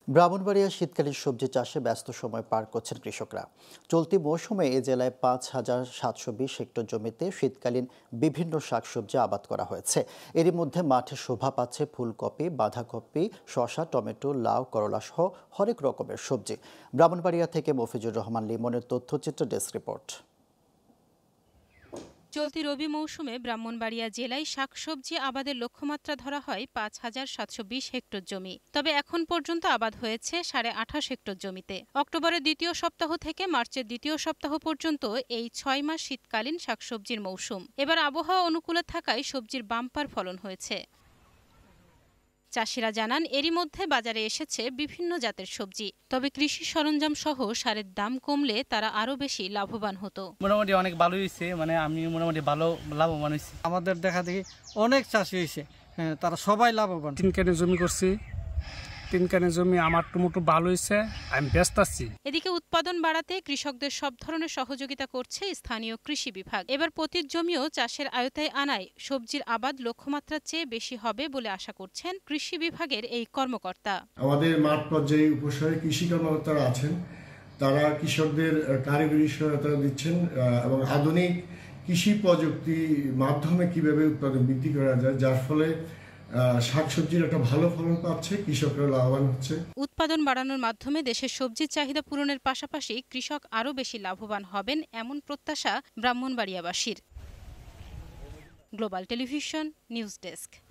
ব্রাহ্মণবাড়িয়া শীতকালীন সবজি চাষে ব্যস্ত সময় পার করছেন কৃষকরা। চলতি মৌসুমে এ জেলায় 5,720 হেক্টর জমিতে শীতকালীন বিভিন্ন শাকসবজি আবাদ করা হয়েছে। এরই মধ্যে মাঠে শোভা পাচ্ছে ফুলকপি, বাঁধাকপি, শসা, টমেটো, লাউ, করলা সহ হরেক রকমের সবজি। ব্রাহ্মণবাড়িয়া থেকে মফিজুর রহমান লিমনের তথ্যচিত্র ডেস্ক রিপোর্ট। চলতি রবি মৌসুমে ব্রাহ্মণবাড়িয়া জেলায় শাকসবজি আবাদের লক্ষ্যমাত্রা ধরা হয় 5,720 হেক্টর জমি। তবে এখন পর্যন্ত আবাদ হয়েছে 28.5 হেক্টর জমিতে। অক্টোবরের দ্বিতীয় সপ্তাহ থেকে মার্চের দ্বিতীয় সপ্তাহ পর্যন্ত এই 6 মাস শীতকালীন শাকসবজির মৌসুম। এবার আবহাওয়া অনুকূলে থাকায় সবজির বাম্পার ফলন হয়েছে। চাষিরা জানান, এরই মধ্যে বাজারে এসেছে বিভিন্ন জাতের সবজি। তবে কৃষি সরঞ্জাম সহ সারের দাম কমলে তারা আরো বেশি লাভবান হতো। মোটামুটি অনেক ভালো হয়েছে, আমি মোটামুটি ভালো লাভবান হয়েছি। আমাদের দেখা দেখি অনেক চাষি হয়েছে, তারা সবাই লাভবান। 3 কানে জমি করছি, 3 কানে জমি আমার টমেটো ভালো হয়েছে, আমি ব্যস্ত আছি। এদিকে উৎপাদন বাড়াতে কৃষকদের সব ধরনের সহযোগিতা করছে স্থানীয় কৃষি বিভাগ। এবার পতিত জমিও চাষের আয়তায় আনায় সবজির আবাদ লক্ষ্যমাত্রার চেয়ে বেশি হবে বলে আশা করছেন কৃষি বিভাগের এই কর্মকর্তা। আমাদের মাঠ পর্যায়ে উপসহায় কৃষি কর্মকর্তারা আছেন, তারা কৃষকদের কারিগরি সহায়তা দিচ্ছেন এবং আধুনিক কৃষি প্রযুক্তি মাধ্যমে কিভাবে উৎপাদন বৃদ্ধি করা যায়, যার ফলে শাকসবজির একটা ভালো ফলন পাচ্ছে, কৃষকরা লাভবান হচ্ছে। উৎপাদন বাড়ানোর মাধ্যমে দেশের সবজির চাহিদা পূরণের পাশাপাশি কৃষক আরও বেশি লাভবান হবেন, এমন প্রত্যাশা ব্রাহ্মণবাড়িয়াবাসীর। Global television news desk.